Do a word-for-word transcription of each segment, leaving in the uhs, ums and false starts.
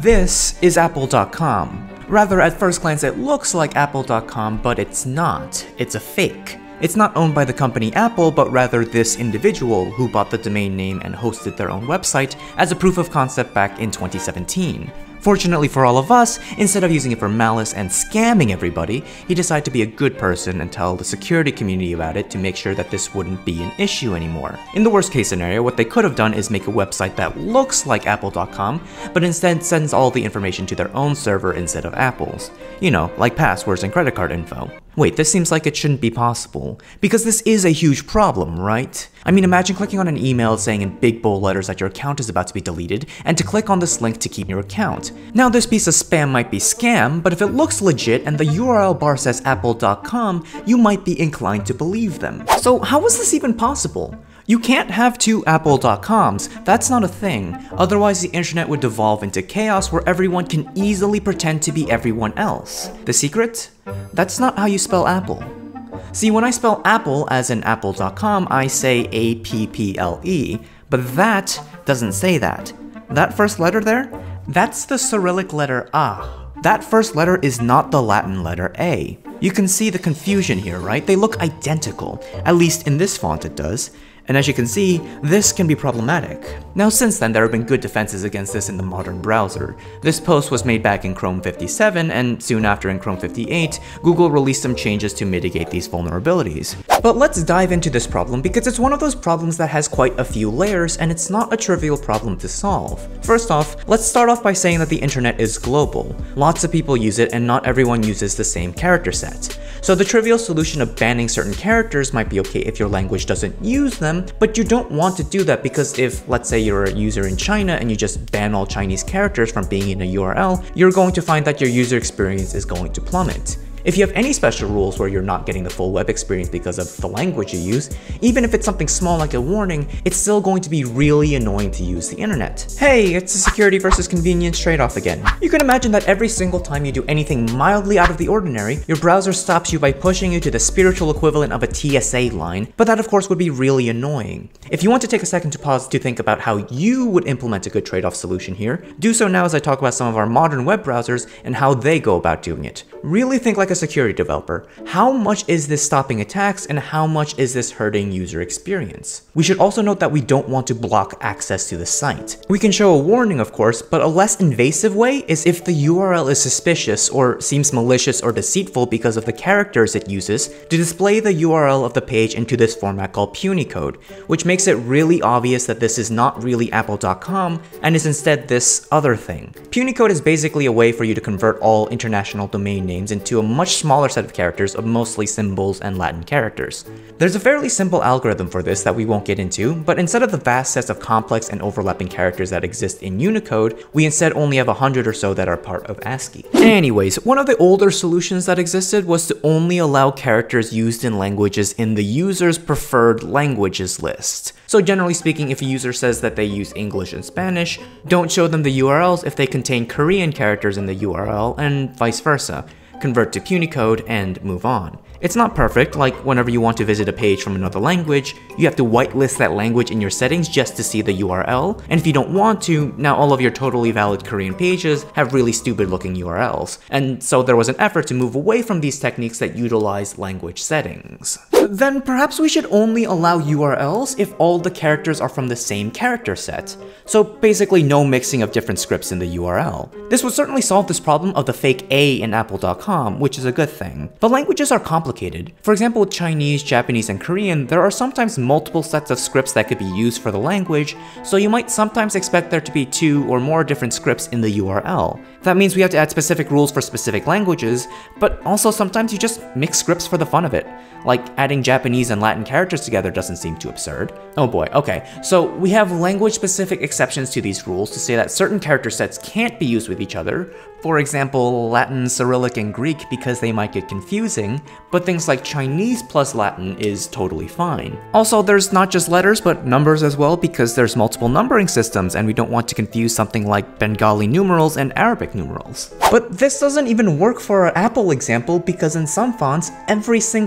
This is apple dot com. Rather, at first glance it looks like apple dot com, but it's not. It's a fake. It's not owned by the company Apple, but rather this individual who bought the domain name and hosted their own website as a proof of concept back in twenty seventeen. Fortunately for all of us, instead of using it for malice and scamming everybody, he decided to be a good person and tell the security community about it to make sure that this wouldn't be an issue anymore. In the worst case scenario, what they could have done is make a website that looks like apple dot com, but instead sends all the information to their own server instead of Apple's. You know, like passwords and credit card info. Wait, this seems like it shouldn't be possible. Because this is a huge problem, right? I mean, imagine clicking on an email saying in big bold letters that your account is about to be deleted, and to click on this link to keep your account. Now this piece of spam might be scam, but if it looks legit and the U R L bar says apple dot com, you might be inclined to believe them. So how is this even possible? You can't have two apple dot coms, that's not a thing. Otherwise the internet would devolve into chaos where everyone can easily pretend to be everyone else. The secret? That's not how you spell apple. See, when I spell apple as in apple dot com, I say A P P L E, but that doesn't say that. That first letter there? That's the Cyrillic letter A. That first letter is not the Latin letter A. You can see the confusion here, right? They look identical. At least in this font it does. And as you can see, this can be problematic. Now since then, there have been good defenses against this in the modern browser. This post was made back in Chrome fifty-seven, and soon after in Chrome fifty-eight, Google released some changes to mitigate these vulnerabilities. But let's dive into this problem because it's one of those problems that has quite a few layers, and it's not a trivial problem to solve. First off, let's start off by saying that the internet is global. Lots of people use it, and not everyone uses the same character set. So the trivial solution of banning certain characters might be okay if your language doesn't use them, but you don't want to do that because if, let's say you're a user in China and you just ban all Chinese characters from being in a U R L, you're going to find that your user experience is going to plummet. If you have any special rules where you're not getting the full web experience because of the language you use, even if it's something small like a warning, it's still going to be really annoying to use the internet. Hey, it's a security versus convenience trade-off again. You can imagine that every single time you do anything mildly out of the ordinary, your browser stops you by pushing you to the spiritual equivalent of a T S A line, but that of course would be really annoying. If you want to take a second to pause to think about how you would implement a good trade-off solution here, do so now as I talk about some of our modern web browsers and how they go about doing it. Really think like a security developer. How much is this stopping attacks and how much is this hurting user experience? We should also note that we don't want to block access to the site. We can show a warning of course, but a less invasive way is if the U R L is suspicious or seems malicious or deceitful because of the characters it uses to display the U R L of the page into this format called punycode, which makes it really obvious that this is not really apple dot com and is instead this other thing. Punycode is basically a way for you to convert all international domain names into a much smaller set of characters of mostly symbols and Latin characters. There's a fairly simple algorithm for this that we won't get into, but instead of the vast sets of complex and overlapping characters that exist in Unicode, we instead only have a hundred or so that are part of ASCII. Anyways, one of the older solutions that existed was to only allow characters used in languages in the user's preferred languages list. So generally speaking, if a user says that they use English and Spanish, don't show them the U R Ls if they contain Korean characters in the U R L, and vice versa. Convert to Punycode and move on. It's not perfect, like whenever you want to visit a page from another language, you have to whitelist that language in your settings just to see the U R L, and if you don't want to, now all of your totally valid Korean pages have really stupid looking U R Ls. And so there was an effort to move away from these techniques that utilize language settings. Then perhaps we should only allow U R Ls if all the characters are from the same character set. So basically no mixing of different scripts in the U R L. This would certainly solve this problem of the fake A in apple dot com, which is a good thing. But languages are complicated. For example, with Chinese, Japanese, and Korean, there are sometimes multiple sets of scripts that could be used for the language, so you might sometimes expect there to be two or more different scripts in the U R L. That means we have to add specific rules for specific languages, but also sometimes you just mix scripts for the fun of it. Like adding Japanese and Latin characters together doesn't seem too absurd. Oh boy, okay. So we have language-specific exceptions to these rules to say that certain character sets can't be used with each other. For example, Latin, Cyrillic, and Greek because they might get confusing, but things like Chinese plus Latin is totally fine. Also, there's not just letters, but numbers as well because there's multiple numbering systems and we don't want to confuse something like Bengali numerals and Arabic numerals. But this doesn't even work for our Apple example because in some fonts, every single letter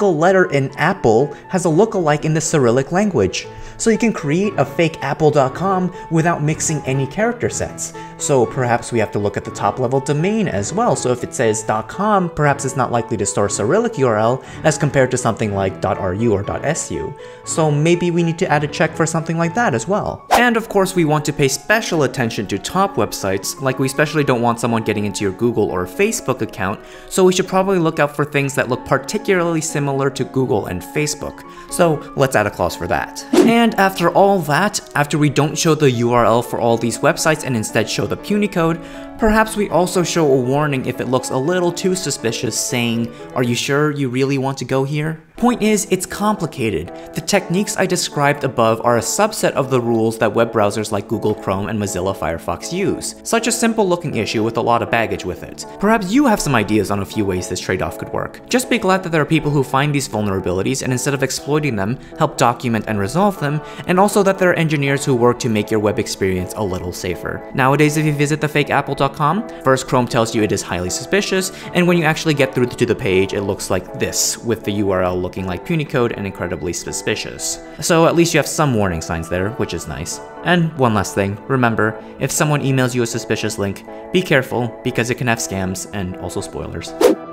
an apple has a lookalike in the Cyrillic language. So you can create a fake apple dot com without mixing any character sets. So perhaps we have to look at the top level domain as well. So if it says .com, perhaps it's not likely to store Cyrillic U R L as compared to something like .ru or .su. So maybe we need to add a check for something like that as well. And of course we want to pay special attention to top websites, like we especially don't want someone getting into your Google or Facebook account, so we should probably look out for things that look particularly similar to Google and Facebook. So let's add a clause for that. And after all that, after we don't show the U R L for all these websites and instead show the puny code, perhaps we also show a warning if it looks a little too suspicious, saying, "Are you sure you really want to go here?" Point is, it's complicated. The techniques I described above are a subset of the rules that web browsers like Google Chrome and Mozilla Firefox use. Such a simple looking issue with a lot of baggage with it. Perhaps you have some ideas on a few ways this trade-off could work. Just be glad that there are people who find these vulnerabilities and instead of exploiting them, help document and resolve them, and also that there are engineers who work to make your web experience a little safer. Nowadays, if you visit the fake apple dot com, first Chrome tells you it is highly suspicious, and when you actually get through to the page, it looks like this, with the U R L looking like puny code and incredibly suspicious. So at least you have some warning signs there, which is nice. And one last thing, remember, if someone emails you a suspicious link, be careful because it can have scams and also spoilers.